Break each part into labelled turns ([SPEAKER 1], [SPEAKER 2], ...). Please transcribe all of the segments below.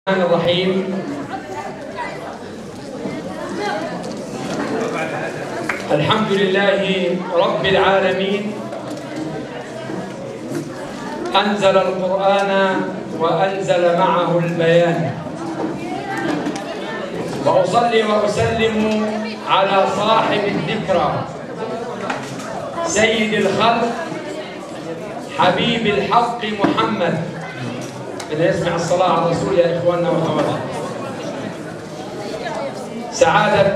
[SPEAKER 1] الرحمن الرحيم. الحمد لله رب العالمين، أنزل القرآن وأنزل معه البيان، وأصلي وأسلم على صاحب الذكرى سيد الخلق حبيب الحق محمد. بدنا نسمع الصلاة على الرسول يا إخواننا وأخواتنا. سعادة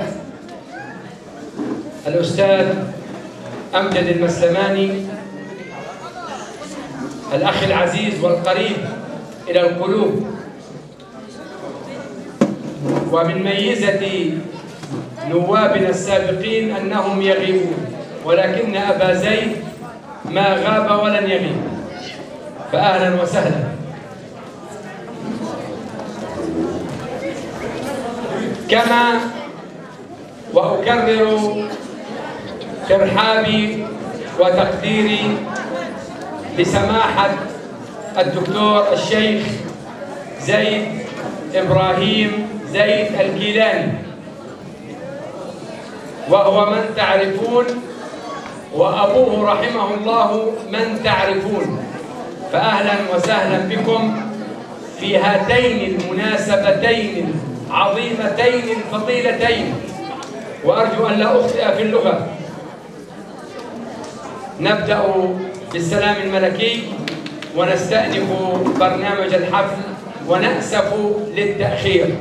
[SPEAKER 1] الأستاذ أمجد المسلماني، الأخ العزيز والقريب إلى القلوب، ومن ميزة نوابنا السابقين أنهم يغيبون، ولكن أبا زيد ما غاب ولن يغيب، فأهلا وسهلا. كما وأكرر ترحابي وتقديري لسماحة الدكتور الشيخ زيد إبراهيم زيد الكيلاني، وهو من تعرفون، وأبوه رحمه الله من تعرفون، فأهلا وسهلا بكم في هاتين المناسبتين العظيمتين الفضيلتين، وأرجو أن لا أخطئ في اللغة. نبدأ بالسلام الملكي ونستأنف برنامج الحفل، ونأسف للتأخير.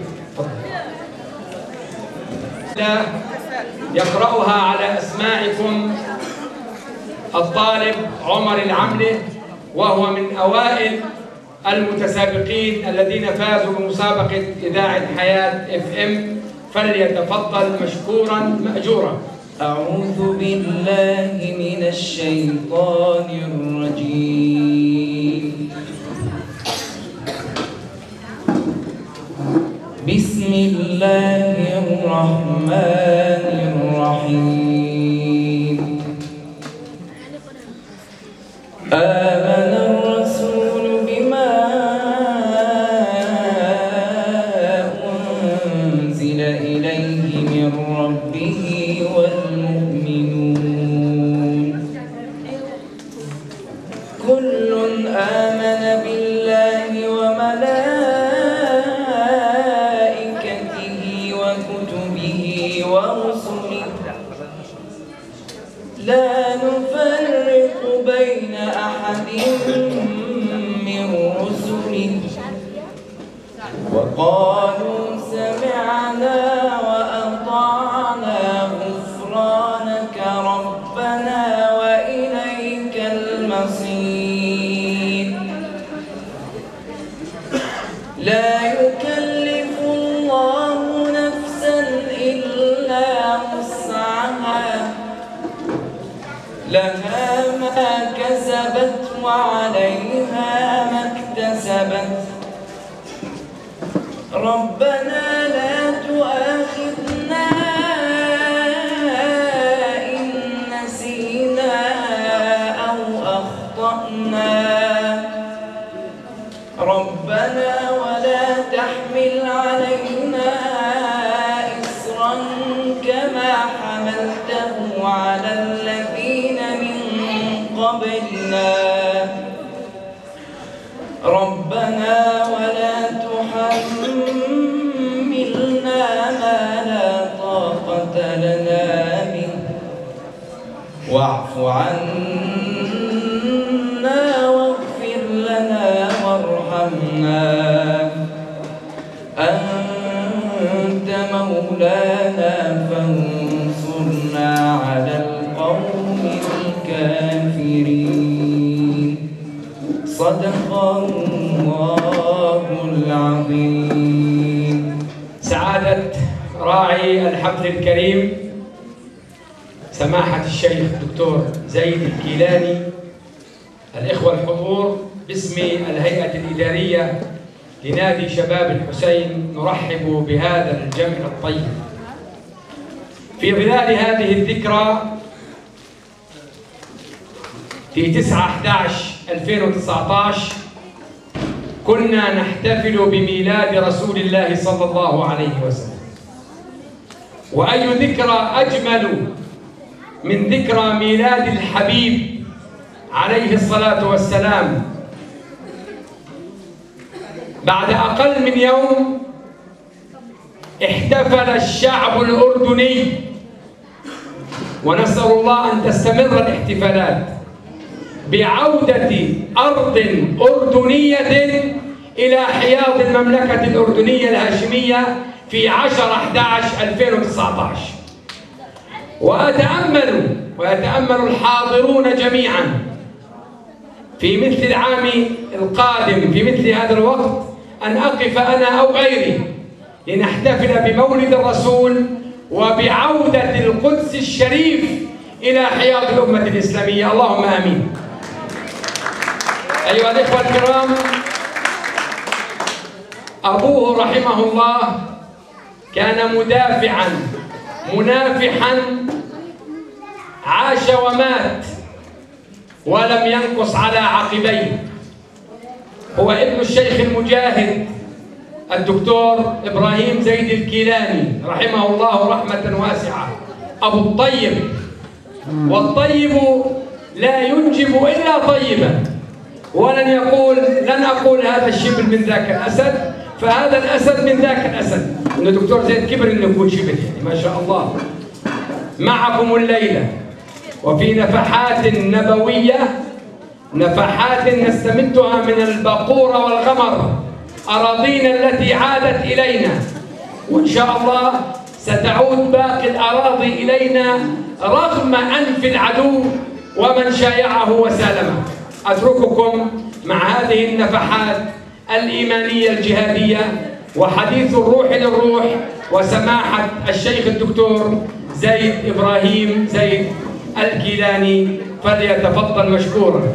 [SPEAKER 1] يقرأها على أسماعكم الطالب عمر العملي، وهو من أوائل المتسابقين الذين فازوا بمسابقة إذاعة حياة FM، فليتفضل مشكورا مأجورا.
[SPEAKER 2] أعوذ بالله من الشيطان الرجيم. بسم الله الرحمن الرحيم. آمن الرسول بما أنزل إليه من ربه والمؤمنون كل آمن بالله وملائكته وكتبه ورسله لا نفرق بين أحد من رسله وقالوا سمعنا وأطعنا غفرانك ربنا وإليك المصير. لا يكلف الله نفسا إلا وسعها، لها ما كسبت وعليها ما اكتسبت. ربنا لا تؤاخذنا إن نسينا أو أخطأنا، ربنا ولا تحمل علينا إصرا كما حملته على الذين من قبلنا، ربنا ولا تحملنا ما لا طاقة لنا به، واعف عنا واغفر لنا وارحمنا، أنت مولانا فانصرنا على القوم الكافرين. صدق الله العظيم.
[SPEAKER 1] سعادة راعي الحفل الكريم سماحة الشيخ الدكتور زيد الكيلاني، الإخوة الحضور، باسم الهيئة الإدارية لنادي شباب الحسين نرحب بهذا الجمع الطيب في ظلال هذه الذكرى في 9/11/2019 كنا نحتفل بميلاد رسول الله صلى الله عليه وسلم. وأي ذكرى أجمل من ذكرى ميلاد الحبيب عليه الصلاة والسلام. بعد أقل من يوم احتفل الشعب الأردني، ونسأل الله أن تستمر الاحتفالات، بعودة أرض أردنية إلى حياض المملكة الأردنية الهاشمية في 10/11/2019. ويتأمل الحاضرون جميعا في مثل العام القادم في مثل هذا الوقت أن أقف أنا أو غيري لنحتفل بمولد الرسول وبعودة القدس الشريف إلى حياض الأمة الإسلامية. اللهم آمين. أيها الإخوة الكرام، أبوه رحمه الله كان مدافعا منافحا، عاش ومات ولم ينقص على عقبيه. هو ابن الشيخ المجاهد الدكتور إبراهيم زيد الكيلاني رحمه الله رحمة واسعة، أبو الطيب. والطيب لا ينجب إلا طيبا، لن أقول هذا الشبل من ذاك الأسد، فهذا الأسد من ذاك الأسد. إن الدكتور زيد كبر إنه يكون شبل، يعني ما شاء الله. معكم الليلة وفي نفحات نبوية، نفحات نستمدها من البقور والغمر، أراضينا التي عادت إلينا، وإن شاء الله ستعود باقي الأراضي إلينا رغم أنف العدو ومن شايعه وسالمه. أترككم مع هذه النفحات الإيمانية الجهادية وحديث الروح للروح وسماحة الشيخ الدكتور زيد إبراهيم زيد الكيلاني، فليتفضل مشكورا.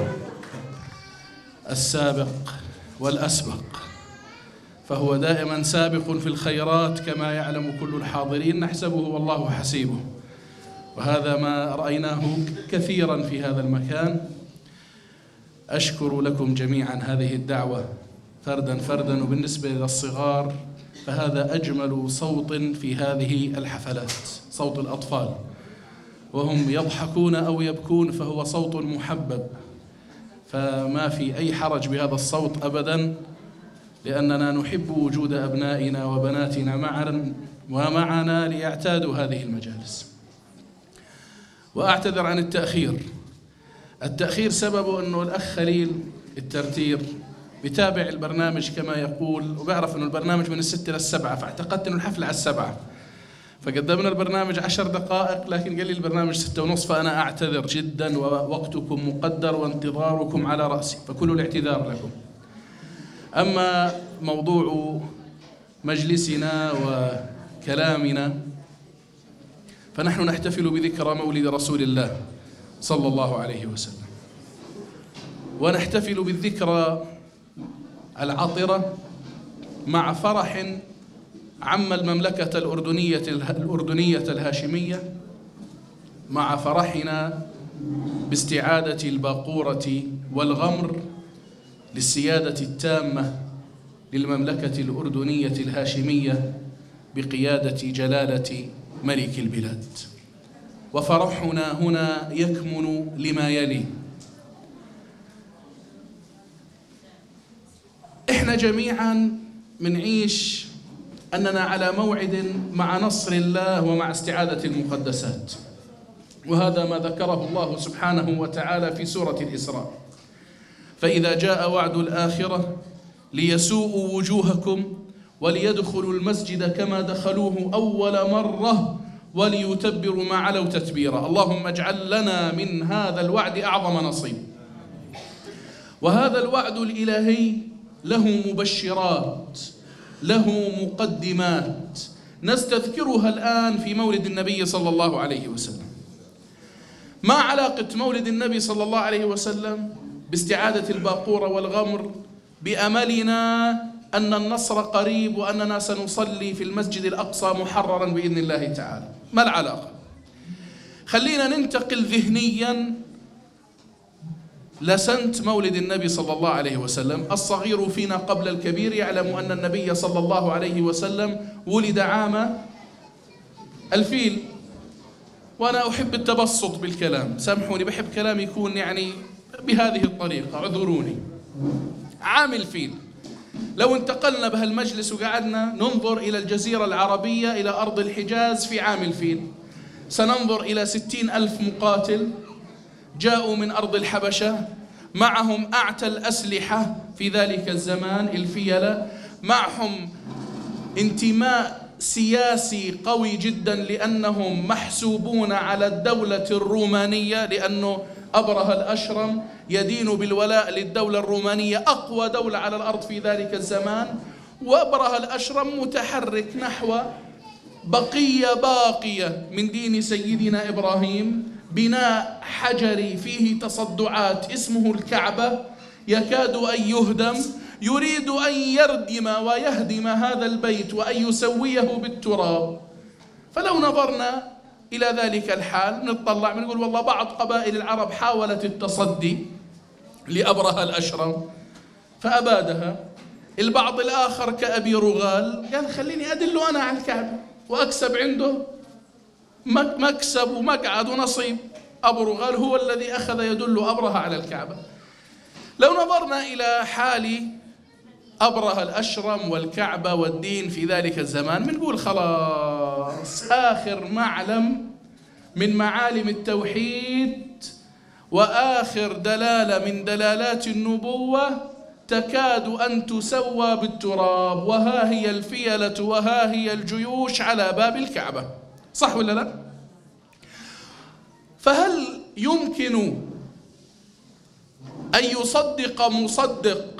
[SPEAKER 3] السابق والأسبق، فهو دائما سابق في الخيرات كما يعلم كل الحاضرين، نحسبه والله حسيبه، وهذا ما رأيناه كثيرا في هذا المكان. أشكر لكم جميعا هذه الدعوة فردا فردا، وبالنسبة للصغار فهذا أجمل صوت في هذه الحفلات، صوت الأطفال، وهم يضحكون أو يبكون فهو صوت محبب، فما في أي حرج بهذا الصوت أبدا، لأننا نحب وجود أبنائنا وبناتنا معنا ليعتادوا هذه المجالس. وأعتذر عن التأخير سببه أنه الأخ خليل الترتير بتابع البرنامج كما يقول، وبعرف أنه البرنامج من 6 إلى 7، فاعتقدت أنه الحفلة على 7، فقدمنا البرنامج 10 دقائق، لكن قال لي البرنامج 6:30، فأنا أعتذر جدا، ووقتكم مقدر وانتظاركم على رأسي، فكل الاعتذار لكم. أما موضوع مجلسنا وكلامنا، فنحن نحتفل بذكرى مولد رسول الله صلى الله عليه وسلم، ونحتفل بالذكرى العطرة مع فرح عم المملكة الأردنية الهاشمية، مع فرحنا باستعادة الباقورة والغمر للسيادة التامة للمملكة الأردنية الهاشمية بقيادة جلالة ملك البلاد. وفرحنا هنا يكمن لما يلي: إحنا جميعا منعيش أننا على موعد مع نصر الله ومع استعادة المقدسات، وهذا ما ذكره الله سبحانه وتعالى في سورة الإسراء: فإذا جاء وعد الآخرة ليسوءوا وجوهكم وليدخلوا المسجد كما دخلوه أول مرة وليتبروا ما علوا تتبيرا. اللهم اجعل لنا من هذا الوعد أعظم نصيب. وهذا الوعد الإلهي له مبشرات، له مقدمات نستذكرها الآن في مولد النبي صلى الله عليه وسلم. ما علاقة مولد النبي صلى الله عليه وسلم باستعادة الباقورة والغمر بأملنا أن النصر قريب وأننا سنصلي في المسجد الأقصى محررا بإذن الله تعالى؟ ما العلاقة؟ خلينا ننتقل ذهنيا لسنت مولد النبي صلى الله عليه وسلم. الصغير فينا قبل الكبير يعلم أن النبي صلى الله عليه وسلم ولد عام الفيل. وأنا أحب التبسط بالكلام، سامحوني، بحب كلامي يكون يعني بهذه الطريقة، اعذروني. عام الفيل. لو انتقلنا بهالمجلس وقعدنا ننظر إلى الجزيرة العربية، إلى أرض الحجاز في عام الفيل، سننظر إلى 60,000 مقاتل جاءوا من أرض الحبشة، معهم أعتى الأسلحة في ذلك الزمان، الفيلة، معهم انتماء سياسي قوي جدا لأنهم محسوبون على الدولة الرومانية، لأنه أبرهة الأشرم يدين بالولاء للدولة الرومانية، أقوى دولة على الأرض في ذلك الزمان. وأبرهة الأشرم متحرك نحو بقية باقية من دين سيدنا إبراهيم، بناء حجري فيه تصدعات اسمه الكعبة يكاد أن يهدم، يريد أن يردم ويهدم هذا البيت وأن يسويه بالتراب. فلو نظرنا إلى ذلك الحال نطلع بنقول والله بعض قبائل العرب حاولت التصدي لأبرهة الأشرم فأبادها. البعض الآخر كأبي رغال قال خليني أدله أنا على الكعبة وأكسب عنده مكسب ومقعد ونصيب. أبو رغال هو الذي أخذ يدل أبرهة على الكعبة. لو نظرنا إلى حال أبرهة الأشرم والكعبة والدين في ذلك الزمان بنقول خلاص آخر معلم من معالم التوحيد وآخر دلالة من دلالات النبوة تكاد أن تسوى بالتراب، وها هي الفيلة وها هي الجيوش على باب الكعبة. صح ولا لا؟ فهل يمكن أن يصدق مصدق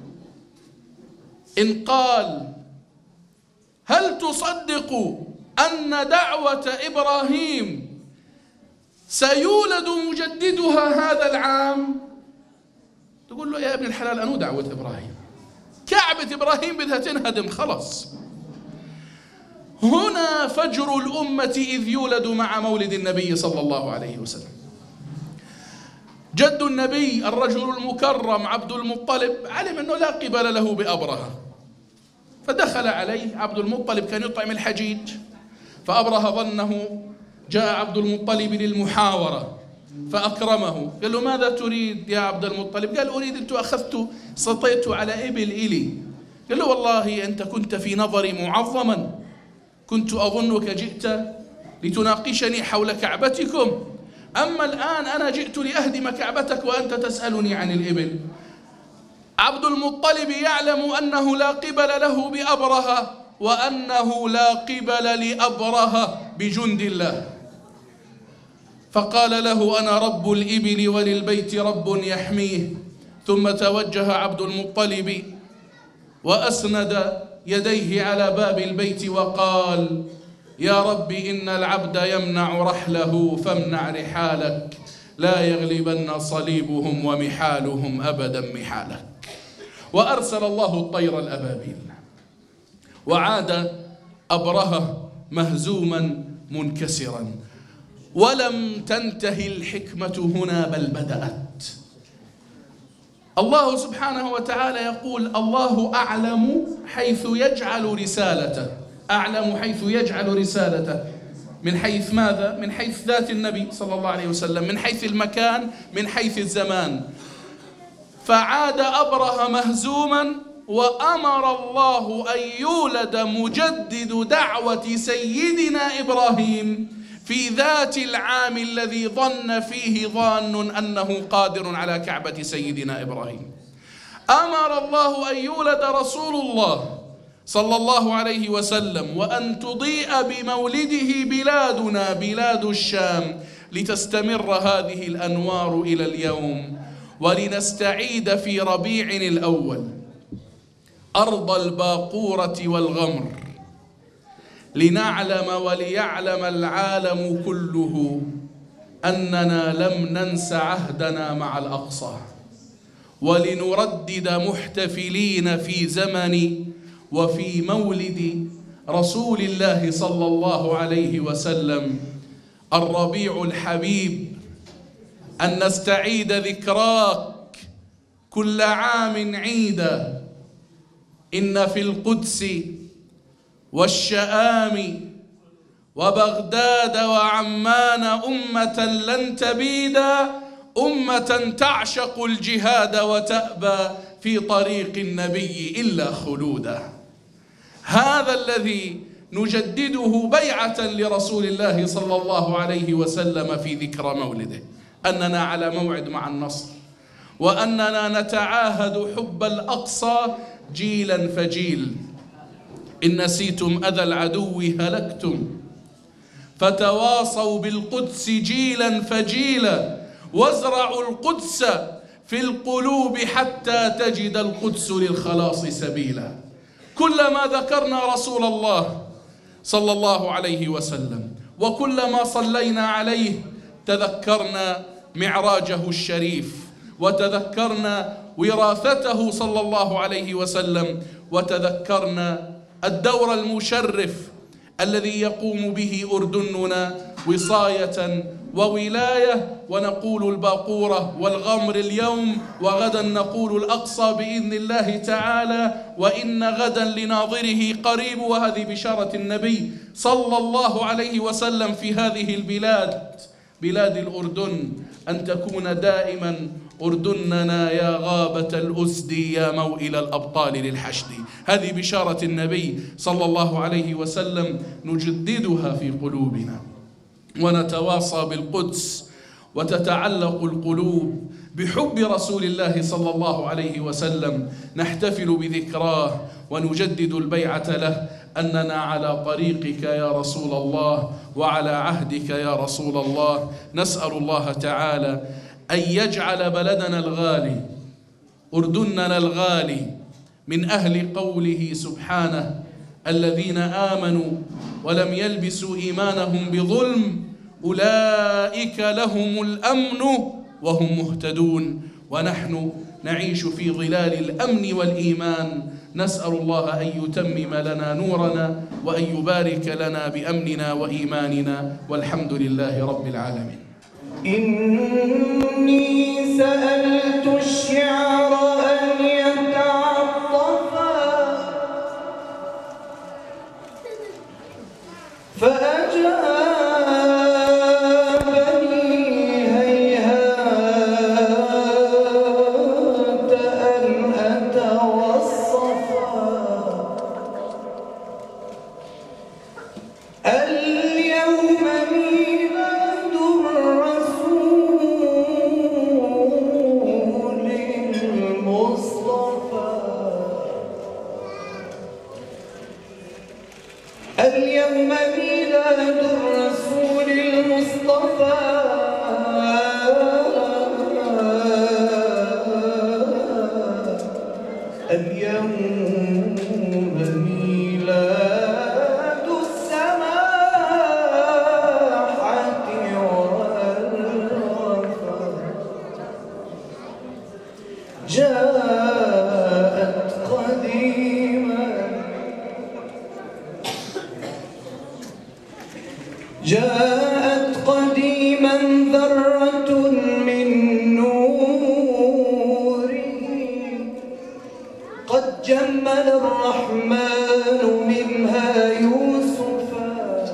[SPEAKER 3] إن قال هل تصدق أن دعوة إبراهيم سيولد مجددها هذا العام؟ تقول له يا ابن الحلال أنو دعوة إبراهيم؟ كعبة إبراهيم بدها تنهدم خلص. هنا فجر الأمة إذ يولد مع مولد النبي صلى الله عليه وسلم. جد النبي الرجل المكرم عبد المطلب علم أنه لا قبل له بأبرهة، فدخل عليه عبد المطلب، كان يطعم الحجيج، فأبرهة ظنه جاء عبد المطلب للمحاورة فأكرمه. قال له ماذا تريد يا عبد المطلب؟ قال أريد أن أخذت سطيت على إبل إلي. قال له والله أنت كنت في نظري معظما، كنت أظنك جئت لتناقشني حول كعبتكم، أما الآن أنا جئت لأهدم كعبتك وأنت تسألني عن الإبل. عبد المطلب يعلم أنه لا قبل له بأبرهة وأنه لا قبل لأبرهة بجند الله، فقال له أنا رب الإبل وللبيت رب يحميه. ثم توجه عبد المطلب وأسند يديه على باب البيت وقال يا رب إن العبد يمنع رحله فامنع رحالك، لا يغلبن صليبهم ومحالهم أبدا محالك. وأرسل الله الطير الأبابيل وعاد أبرهة مهزوما منكسرا. ولم تنتهي الحكمة هنا بل بدأت. الله سبحانه وتعالى يقول الله أعلم حيث يجعل رسالته. أعلم حيث يجعل رسالته من حيث ماذا؟ من حيث ذات النبي صلى الله عليه وسلم، من حيث المكان، من حيث الزمان. فعاد أبرهة مهزوما وأمر الله أن يولد مجدد دعوة سيدنا إبراهيم في ذات العام الذي ظن فيه ظان أنه قادر على كعبة سيدنا إبراهيم. أمر الله أن يولد رسول الله صلى الله عليه وسلم وأن تضيء بمولده بلادنا بلاد الشام لتستمر هذه الأنوار إلى اليوم، ولنستعيد في ربيع الأول أرض الباقورة والغمر، لنعلم وليعلم العالم كله أننا لم ننس عهدنا مع الأقصى، ولنردد محتفلين في زمن وفي مولد رسول الله صلى الله عليه وسلم الربيع الحبيب أن نستعيد ذكراك كل عام عيدا. إن في القدس والشآم وبغداد وعمان أمة لن تبيدا، أمة تعشق الجهاد وتأبى في طريق النبي إلا خلودا. هذا الذي نجدده بيعة لرسول الله صلى الله عليه وسلم في ذكرى مولده، أننا على موعد مع النصر، وأننا نتعاهد حب الأقصى جيلا فجيل. إن نسيتم أذى العدو هلكتم، فتواصوا بالقدس جيلا فجيلا، وازرعوا القدس في القلوب حتى تجد القدس للخلاص سبيلا. كلما ذكرنا رسول الله صلى الله عليه وسلم وكلما صلينا عليه تذكرنا معراجه الشريف، وتذكرنا وراثته صلى الله عليه وسلم، وتذكرنا الدور المشرف الذي يقوم به أردننا وصاية وولاية. ونقول الباقورة والغمر اليوم، وغدا نقول الأقصى بإذن الله تعالى، وإن غدا لناظره قريب. وهذه بشارة النبي صلى الله عليه وسلم في هذه البلاد، بلاد الأردن، أن تكون دائما أردننا يا غابة الأسد يا موئل الأبطال للحشد. هذه بشارة النبي صلى الله عليه وسلم نجددها في قلوبنا، ونتواصى بالقدس، وتتعلق القلوب بحب رسول الله صلى الله عليه وسلم. نحتفل بذكراه ونجدد البيعة له أننا على طريقك يا رسول الله وعلى عهدك يا رسول الله. نسأل الله تعالى أن يجعل بلدنا الغالي أردننا الغالي من أهل قوله سبحانه: الذين آمنوا ولم يلبسوا إيمانهم بظلم أولئك لهم الأمن وهم مهتدون. ونحن نعيش في ظلال الأمن والإيمان. نسأل الله أن يتمم لنا نورنا وأن يبارك لنا بأمننا وإيماننا، والحمد لله رب العالمين.
[SPEAKER 2] إني سألت الشعر أن يتعطفا فأجابني هيهات أن أتوصفا. اليوم ميلاد الرسول المصطفى، اليوم ميلاد الرسول المصطفى، اليوم ميلاد السماحة والوفا. جاءت قديما، جاءت قديما ذرة من نوره، قد جمل الرحمن منها يوسفا.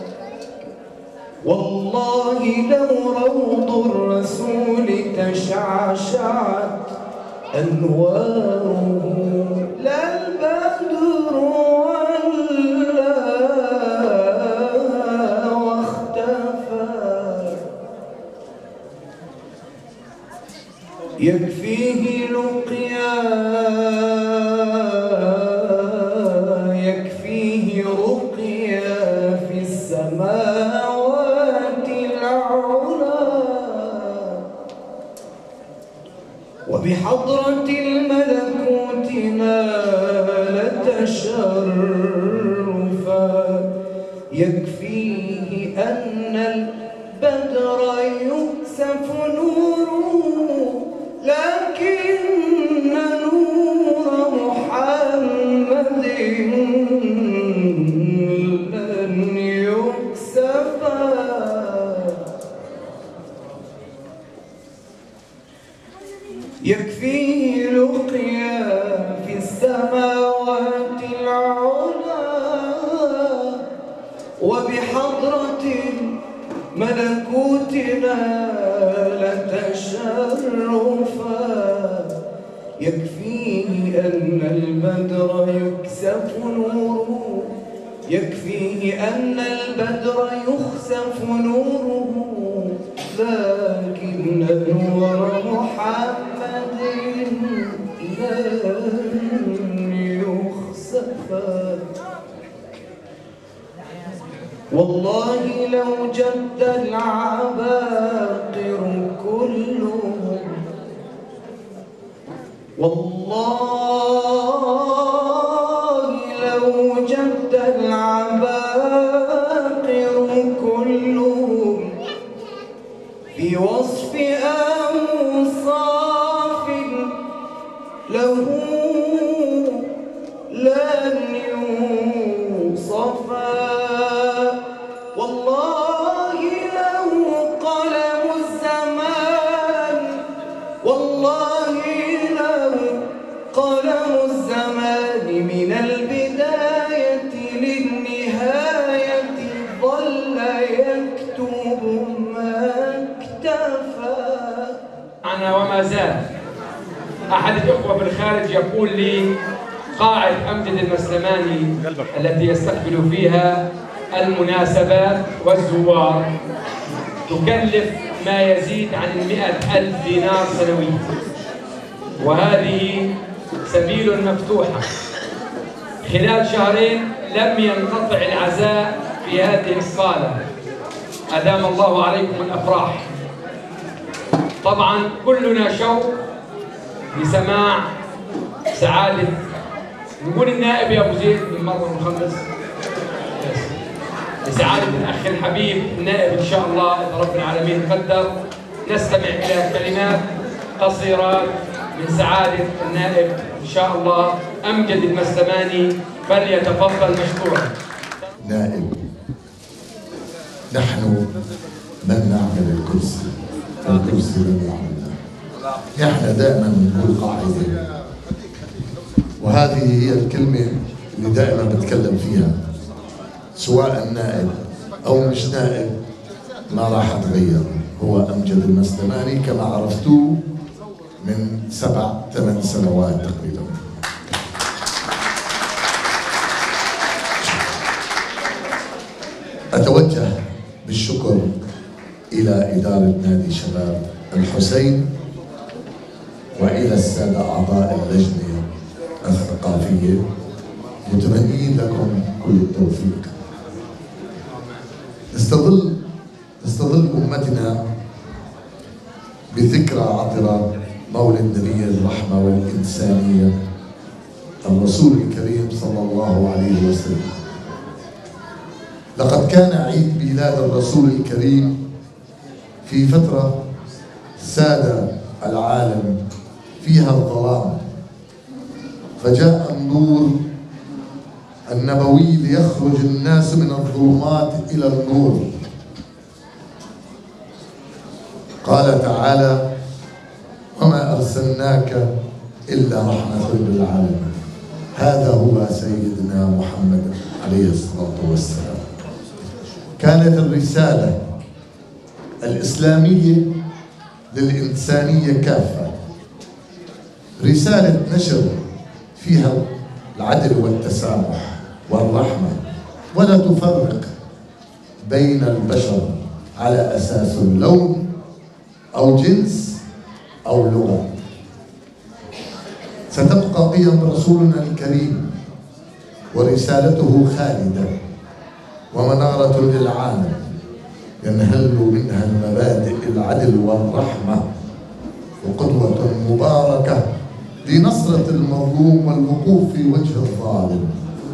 [SPEAKER 2] والله لو روض الرسول تشعشعت أنواره، لا البدر ولا واختفى. يكفيه لقيا، يكفيه رقيا في السماوات العلى، وبحضرة الملكوت نال تشرفا. يكفيه أن البدر يكسف نوره، لكن نور محمد لن يكسفا. يكفيه لقيا في السماوات العلى وبحضرة ملكوتنا لتشرفا يكفيه أن البدر يكسف نوره يكفيه أن البدر يخسف نوره لكن نور محمد لن يخسفا والله لو جد العباقر كلهم والله لو جد العباقر كلهم في وصف أوصاف له لن يوصفا والله له قلم الزمان والله له قلم الزمان من البداية للنهاية ظل يكتب ما اكتفى.
[SPEAKER 1] أنا وما زال أحد الأخوة بالخارج يقول لي قاعة أمجد المسلماني التي يستقبل فيها المناسبات والزوار تكلف ما يزيد عن 100,000 دينار سنويا، وهذه سبيل مفتوحة. خلال شهرين لم ينقطع العزاء في هذه الصالة، أدام الله عليكم الأفراح. طبعا كلنا شوق لسماع سعادة نقول النائب يا أبو زيد بالمرة ونخلص لسعادة الأخ الحبيب النائب إن شاء الله إذا رب العالمين قدر نستمع إلى كلمات قصيرات من سعادة النائب إن شاء الله أمجد المسلماني، فليتفضل مشكورا.
[SPEAKER 4] نائب، نحن لن نعمل الكرسي والكرسي لن يعملنا. نحن دائما نقول قاعدة، وهذه هي الكلمة اللي دائما بتكلم فيها، سواء نائب أو مش نائب ما راح أتغير. هو أمجد المسلماني كما عرفتوه من 7-8 سنوات تقريبا. أتوجه بالشكر إلى إدارة نادي شباب الحسين وإلى السادة أعضاء اللجنة الثقافية، متمنين لكم كل التوفيق. تستظل أمتنا بذكرى عطرة مولد نبي الرحمة والإنسانية الرسول الكريم صلى الله عليه وسلم. لقد كان عيد ميلاد الرسول الكريم في فترة ساد العالم فيها الظلام، فجاء النور النبوي ليخرج الناس من الظلمات إلى النور. قال تعالى: وما أرسلناك إلا رحمة للعالمين. هذا هو سيدنا محمد عليه الصلاة والسلام. كانت الرسالة الإسلامية للإنسانية كافة، رسالة نشر فيها العدل والتسامح والرحمة، ولا تفرق بين البشر على أساس اللون أو جنس أو لغة. ستبقى قيم رسولنا الكريم ورسالته خالدة ومنارة للعالم ينهل منها المبادئ العدل والرحمة، وقدوة مباركة لنصرة المظلوم والوقوف في وجه الظالم.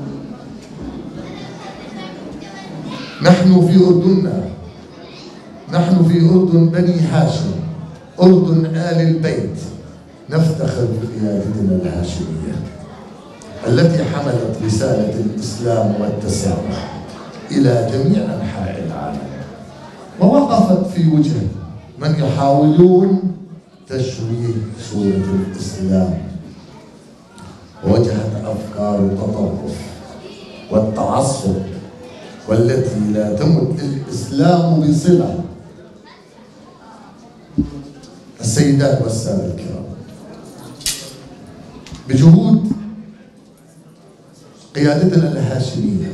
[SPEAKER 4] نحن في أردننا، نحن في أردن بني هاشم، أردن آل البيت، نفتخر بقيادتنا الهاشمية التي حملت رسالة الإسلام والتسامح إلى جميع أنحاء العالم، ووقفت في وجه من يحاولون تشويه صورة الإسلام، وجهت أفكار التطرف والتعصب والتي لا تمت الإسلام بصلة. السيدات والسادة الكرام، بجهود قيادتنا الهاشمية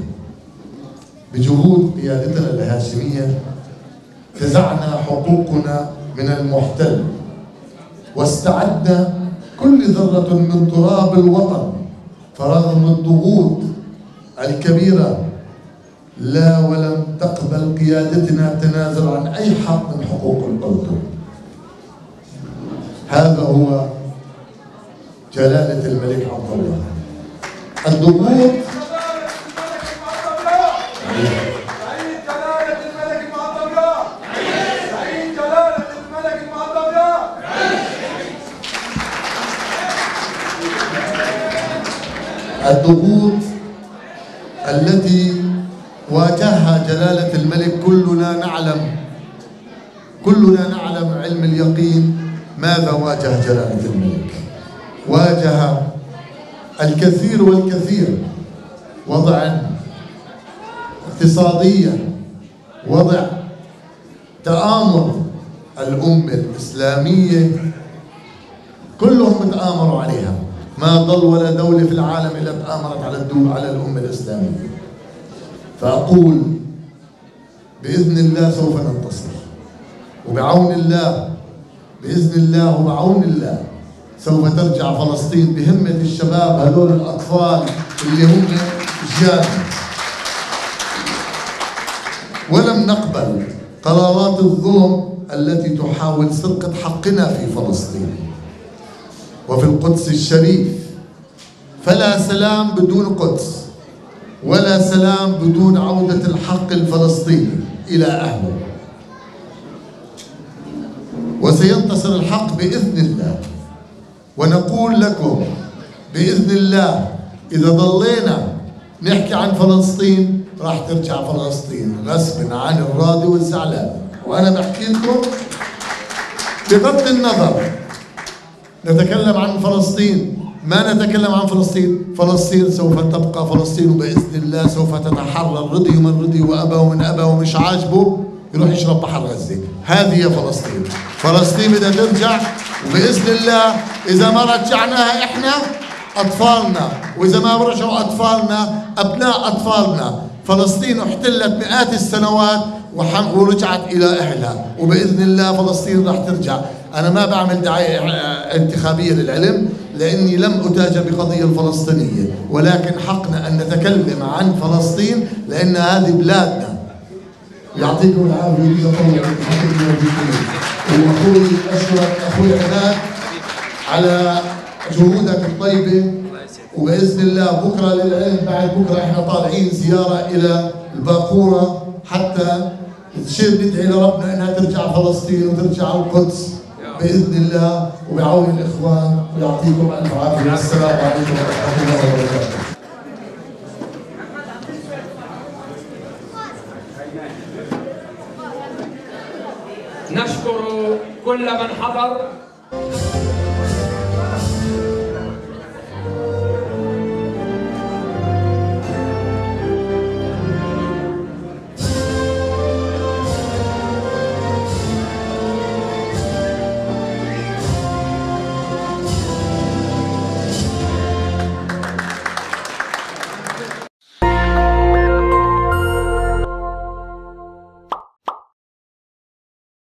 [SPEAKER 4] فزعنا حقوقنا من المحتل، واستعدنا كل ذرة من تراب الوطن، فرغم الضغوط الكبيرة لا ولم تقبل قيادتنا التنازل عن أي حق من حقوق الأردن. هذا هو جلالة الملك عبد الله. الضغوط الضغوط التي واجهها جلالة الملك كلنا نعلم علم اليقين ماذا واجه جلالة الملك. واجه الكثير والكثير، وضعا اقتصاديا، وضع تآمر الأمة الإسلامية كلهم تآمروا عليها، ما ضل ولا دولة في العالم إلا تآمرت على الأمة الإسلامية. فأقول بإذن الله سوف ننتصر، وبعون الله بإذن الله وبعون الله سوف ترجع فلسطين بهمة الشباب هذول الأطفال اللي هم جيالنا. ولم نقبل قرارات الظلم التي تحاول سرقة حقنا في فلسطين وفي القدس الشريف. فلا سلام بدون قدس، ولا سلام بدون عودة الحق الفلسطيني إلى أهله. وسينتصر الحق بإذن الله. ونقول لكم بإذن الله إذا ضلينا نحكي عن فلسطين راح ترجع فلسطين غصبا عن الراضي والزعلان. وأنا بحكي لكم بغض النظر نتكلم عن فلسطين ما نتكلم عن فلسطين، فلسطين سوف تبقى فلسطين، وبإذن الله سوف تتحرر، رضي من رضي وأبى ومن أبى ومش عاجبه يروح يشرب بحر غزة. هذه هي فلسطين. فلسطين بدها ترجع، وبإذن الله إذا ما رجعناها إحنا أطفالنا، وإذا ما رجعوا أطفالنا أبناء أطفالنا. فلسطين احتلت مئات السنوات ورجعت إلى أهلها، وبإذن الله فلسطين راح ترجع. أنا ما بعمل دعاية انتخابية للعلم لأني لم أتاج بقضية الفلسطينية، ولكن حقنا أن نتكلم عن فلسطين لأن هذه بلادنا. يعطيكم العافية. وأخوي أشكرك أخوي عماد على جهودك الطيبة، وبإذن الله بكرة للعلم بعد بكرة إحنا طالعين زيارة إلى الباقورة حتى نشير ندعي لربنا إنها ترجع فلسطين وترجع القدس بإذن الله وبعون الإخوان. ويعطيكم ألف عافية. والسلام عليكم ورحمة الله وبركاته.
[SPEAKER 1] نشكر كل من حضر.